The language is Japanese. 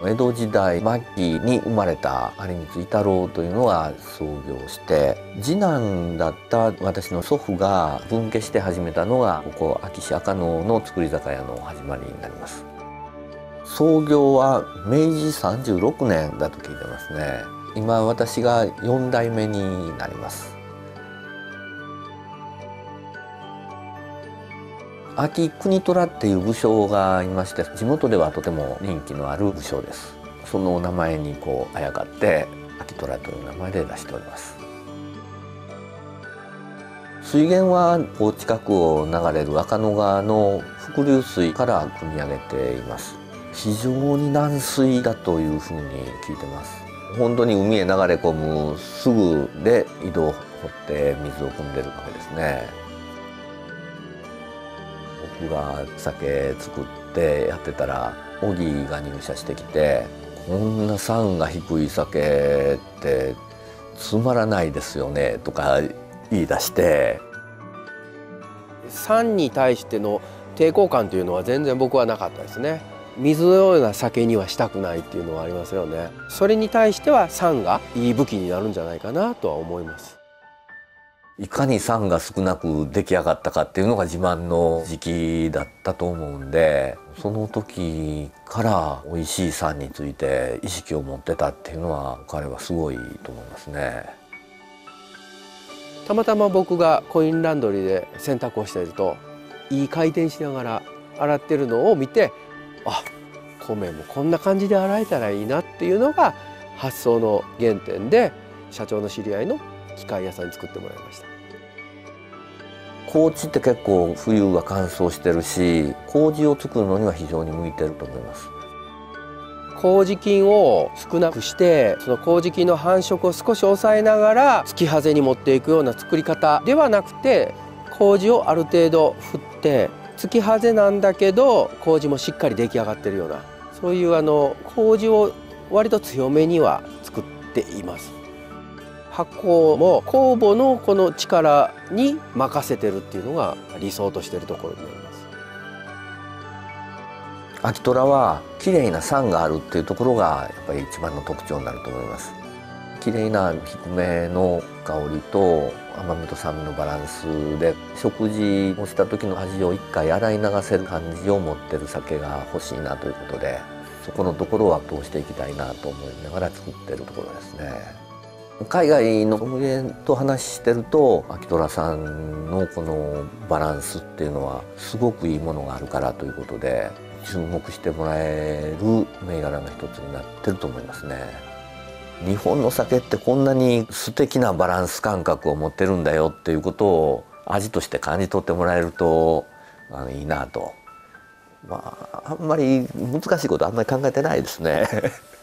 江戸時代末期に生まれた有光伊太郎というのが創業して、次男だった私の祖父が分家して始めたのがここ安芸市赤野の造り酒屋の始まりになります。創業は明治36年だと聞いてますね。今私が4代目になります。安芸国虎っていう武将がいまして、地元ではとても人気のある武将です。その名前にあやかって安芸虎という名前で出しております。水源は近くを流れる赤野川の伏流水から汲み上げています。非常に軟水だというふうに聞いてます。本当に海へ流れ込むすぐで井戸を掘って水を汲んでるわけですね。僕が酒作ってやってたらオギが入社してきて、こんな酸が低い酒ってつまらないですよねとか言い出して、 酸に対しての抵抗感というのは全然僕はなかったですね。水のような酒にはしたくないっていうのはありますよね。それに対しては酸がいい武器になるんじゃないかなとは思います。 いかに酸が少なく出来上がったかっていうのが自慢の時期だったと思うんで、その時から美味しい酸について意識を持ってたっていうのは彼はすごいと思いますね。 たまたま僕がコインランドリーで洗濯をしていると、いい回転しながら洗ってるのを見て、あ、米もこんな感じで洗えたらいいなっていうのが発想の原点で、社長の知り合いの機械屋さんに作ってもらいました。 高知って結構冬は乾燥してるし、麹を作るのには非常に向いてると思います。 麹菌を少なくして、その麹菌の繁殖を少し抑えながら突きハゼに持っていくような作り方ではなくて、麹をある程度振って突きハゼなんだけど麹もしっかり出来上がってるような、そういう麹を割と強めには作っています。発酵も酵母のこの力に任せてるっていうのが理想としているところになります。 秋虎は綺麗な酸があるっていうところがやっぱり一番の特徴になると思います。綺麗な低めの香りと甘みと酸味のバランスで、食事をした時の味を一回洗い流せる感じを持ってる酒が欲しいなということで、そこのところは通していきたいなと思いながら作ってるところですね。海外のソムリエと話してると、秋虎さんのこのバランスっていうのはすごくいいものがあるからということで、注目してもらえる銘柄の一つになってると思いますね。日本の酒ってこんなに素敵なバランス感覚を持ってるんだよっていうことを味として感じ取ってもらえるといいなと。あんまり難しいことあんまり考えてないですね。